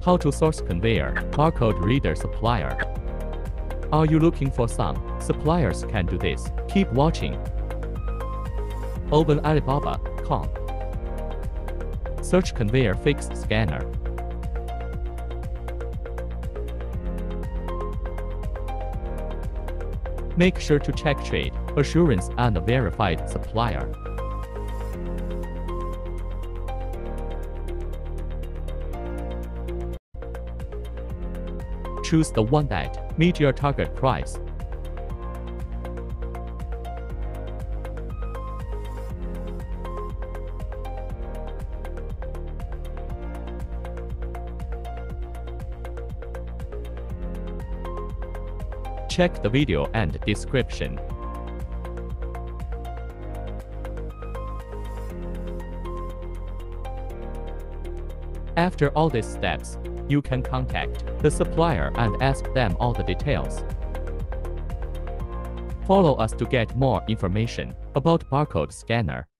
How to source conveyor barcode reader supplier. Are you looking for some? Suppliers can do this. Keep watching. Open Alibaba.com. Search conveyor fixed scanner. Make sure to check trade assurance and a verified supplier. Choose the one that meets your target price. Check the video and description. After all these steps, you can contact the supplier and ask them all the details. Follow us to get more information about barcode scanner.